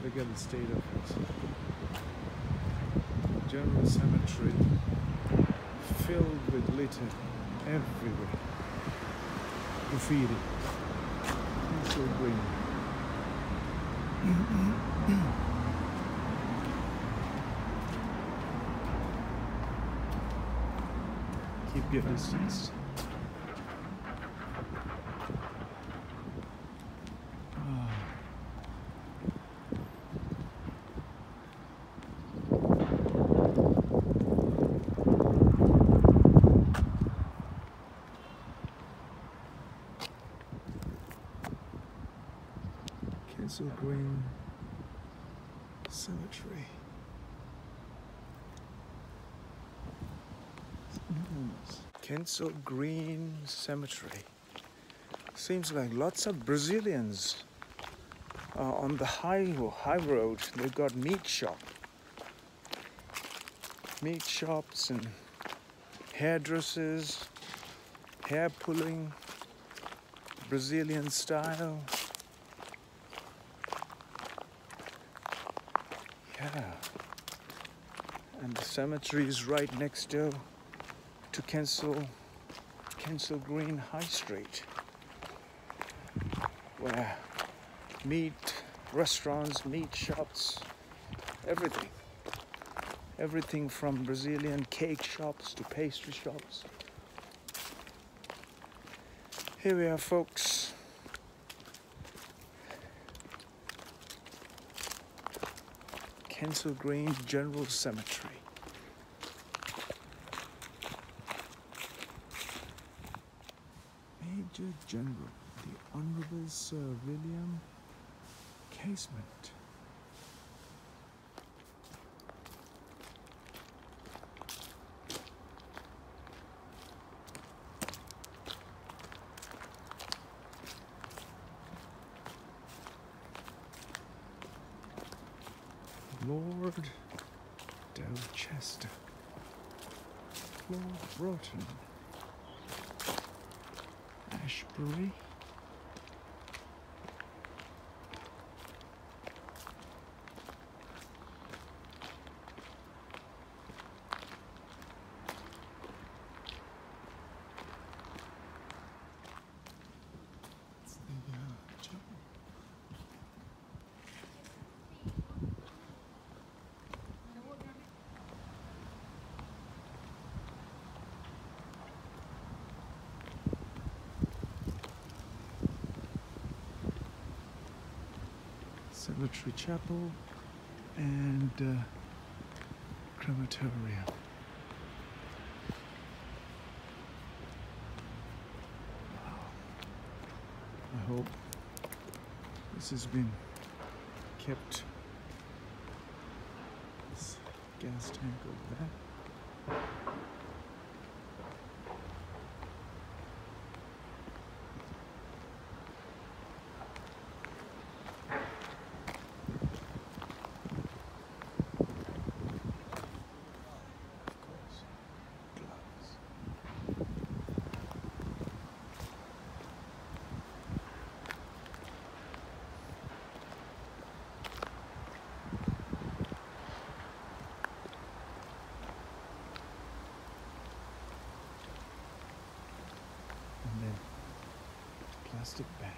Look at the state of it. General cemetery filled with litter everywhere. Graffiti. It's so green. Keep your distance. Kensal Green Cemetery. It's enormous. Kensal Green Cemetery. Seems like lots of Brazilians on the high road. They've got meat shops and hairdressers, hair pulling, Brazilian style. Yeah, and the cemetery is right next door to Kensal Green High Street, where meat restaurants, meat shops, everything from Brazilian cake shops to pastry shops. Here we are, folks. Kensal Green General Cemetery. Major General, the Honourable Sir William Casement. Lord Delchester, Lord Broughton, Ashbury, it's the chapel. Cemetery Chapel and crematorium. Wow. I hope this has been kept. This gas tank over there. Plastic bags.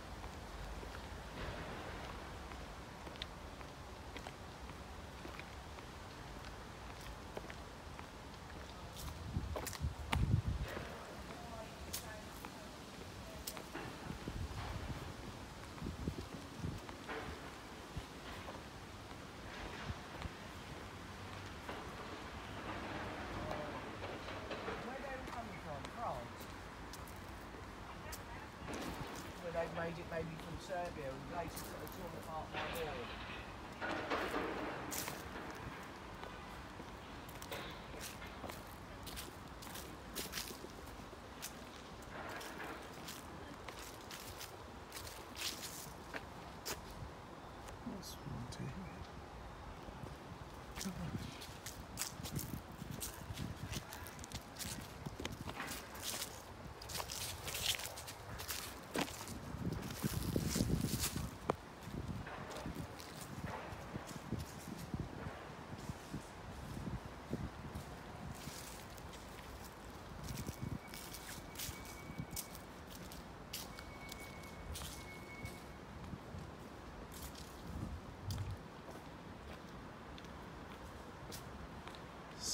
They've made it maybe from Serbia and places that are torn apart by war. That's one thing.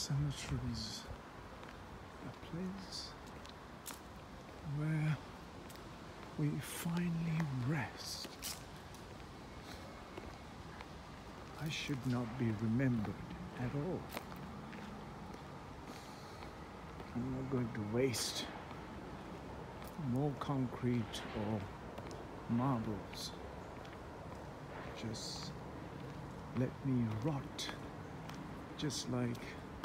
cemeteries, a place where we finally rest. I should not be remembered at all. I'm not going to waste more concrete or marbles. Just let me rot, just like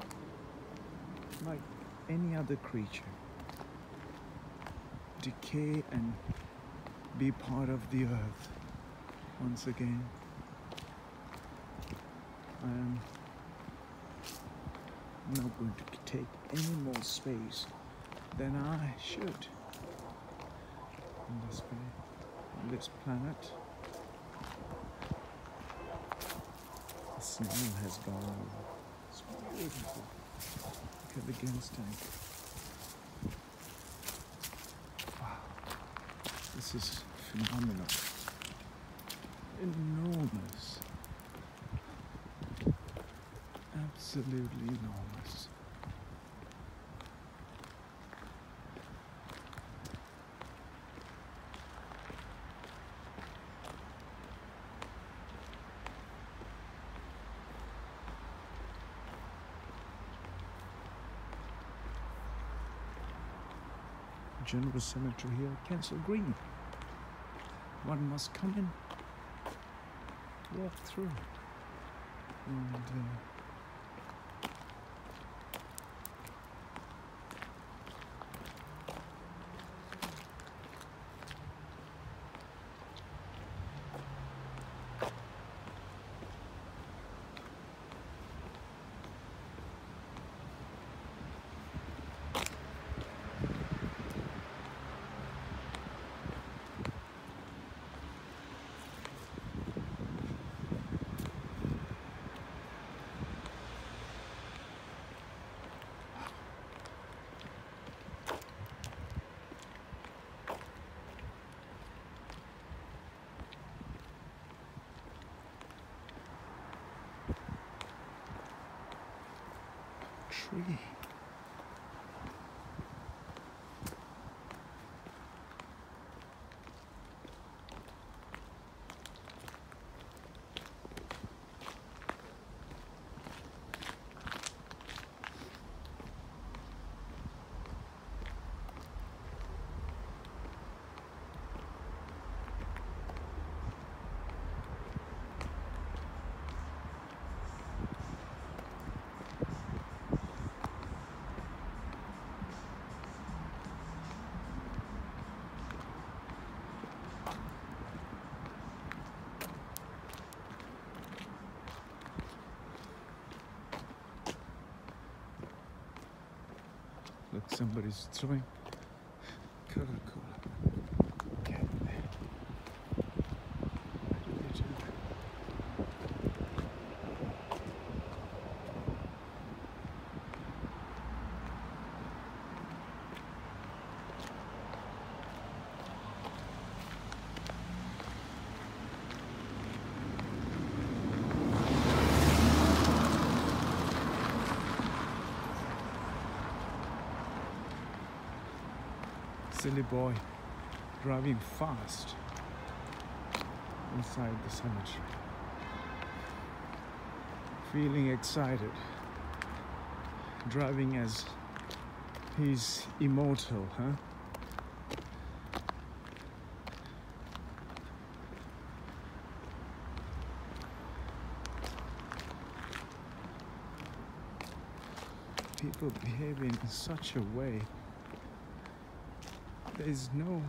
any other creature. Decay and be part of the earth once again. I am not going to take any more space than I should in this way, on this planet. The snow has gone over. It's beautiful. Look at the gas tank. Wow. This is phenomenal. Enormous. Absolutely enormous. General cemetery here, Kensal Green. One must come in, walk through, and tree. Look, somebody's throwing Coca-Cola. Cat there. What do they do? Silly boy driving fast inside the cemetery, feeling excited, driving as he's immortal, huh? People behaving in such a way. There's no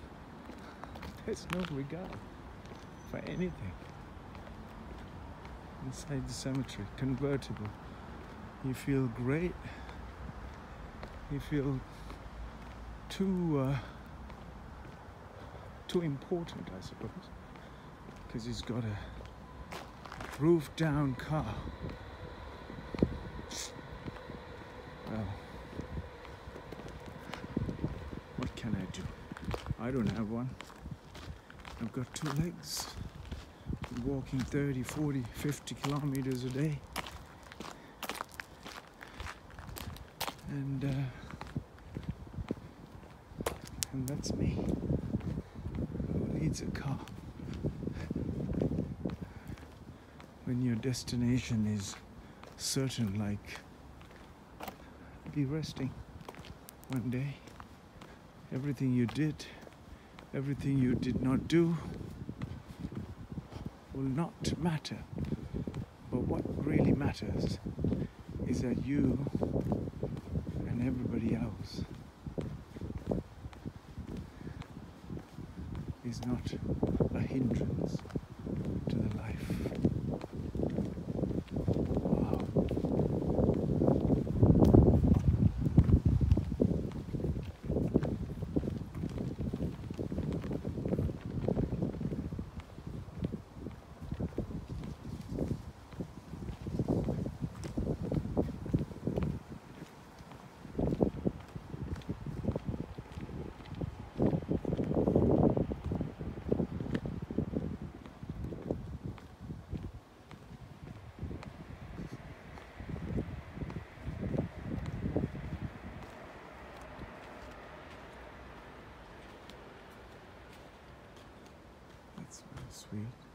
regard for anything inside the cemetery. Convertible. You feel great. You feel too important, I suppose, because he's got a roof-down car. Well, what can I do? I don't have one. I've got two legs. I'm walking 30, 40, 50 kilometers a day. and that's me, who leads a car when your destination is certain, like be resting one day. Everything you did, everything you did not do will not matter. But what really matters is that you and everybody else is not a hindrance to the life. Wow. That's very sweet.